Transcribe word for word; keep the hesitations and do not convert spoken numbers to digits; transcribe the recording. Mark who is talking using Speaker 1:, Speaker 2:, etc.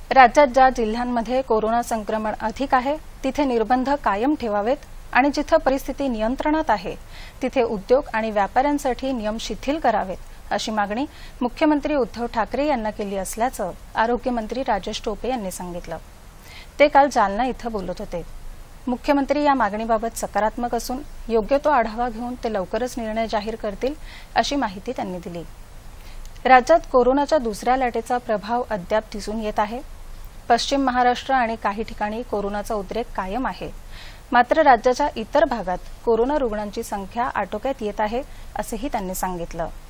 Speaker 1: राज्यात ज्या जिल्ह्यांमध्ये कोरोना संक्रमण अधिक आहे तिथे निर्बंध कायम ठेवावेत आणि जिथे परिस्थिती नियंत्रणात आहे तिथे उद्योग आणि व्यापाऱ्यांसाठी नियम शिथिल करावेत अशी मागणी मुख्यमंत्री उद्धव ठाकरे यांना केली असल्याचं आरोग्यमंत्री राजेश टोपे यांनी सांगितलं। ते काल जालना इथं बोलत होते। मुख्यमंत्री या मागणीबाबत सकारात्मक असून योग्य तो आढावा घेऊन ते लवकरच निर्णय जाहीर करतील अशी माहिती त्यांनी दिली। राज्यात कोरोनाच्या दुसऱ्या लाटेचा प्रभाव अद्याप दिसून येत आहे। पश्चिम महाराष्ट्र आणि काही ठिकाणी कोरोनाचा उद्रेक कायम आहे, मात्र राज्याच्या इतर भागात कोरोना रुग्णांची संख्या आटोक्यात येत आहे असेही त्यांनी सांगितलं।